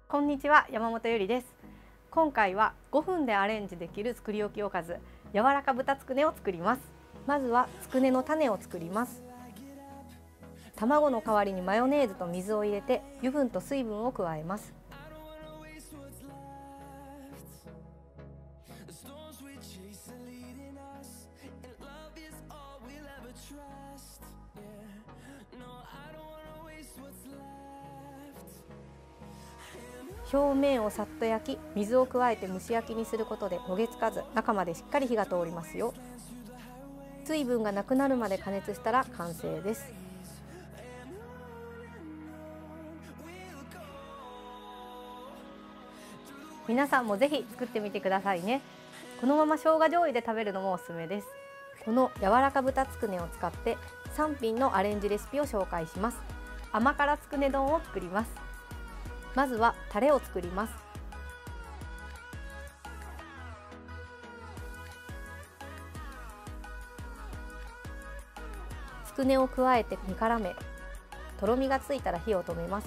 こんにちは、山本ゆりです。今回は5分でアレンジできる作り置きおかず、柔らか豚つくねを作ります。まずはつくねの種を作ります。卵の代わりにマヨネーズと水を入れて油分と水分を加えます。表面をさっと焼き、水を加えて蒸し焼きにすることで焦げつかず、中までしっかり火が通りますよ。水分がなくなるまで加熱したら完成です。皆さんもぜひ作ってみてくださいね。このまま生姜醤油で食べるのもおすすめです。この柔らか豚つくねを使って3品のアレンジレシピを紹介します。甘辛つくね丼を作ります。まずはタレを作ります。つくねを加えて煮絡め、とろみがついたら火を止めます。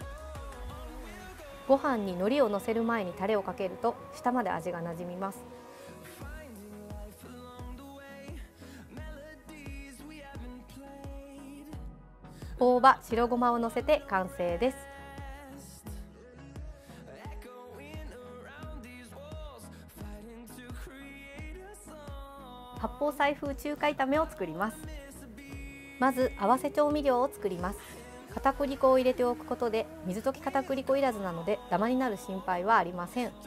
ご飯に海苔をのせる前にタレをかけると下まで味がなじみます。大葉、白ごまをのせて完成です。八宝菜風中華炒めを作ります。まず合わせ調味料を作ります。片栗粉を入れておくことで水溶き片栗粉いらずなのでダマになる心配はありません。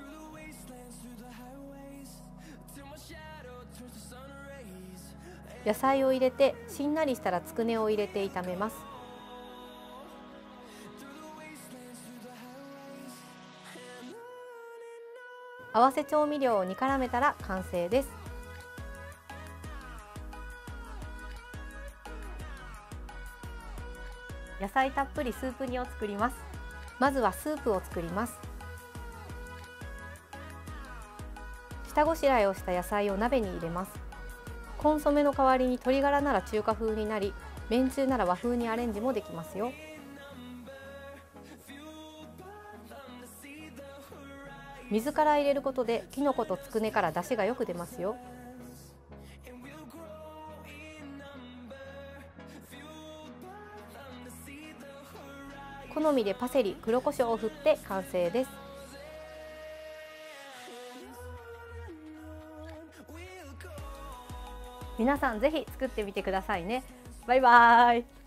野菜を入れてしんなりしたらつくねを入れて炒めます。合わせ調味料を煮絡めたら完成です。野菜たっぷりスープ煮を作ります。まずはスープを作ります。下ごしらえをした野菜を鍋に入れます。コンソメの代わりに鶏ガラなら中華風になり、めんつゆなら和風にアレンジもできますよ。水から入れることできのことつくねから出汁がよく出ますよ。好みでパセリ、黒胡椒を振って完成です。皆さんぜひ作ってみてくださいね。バイバーイ。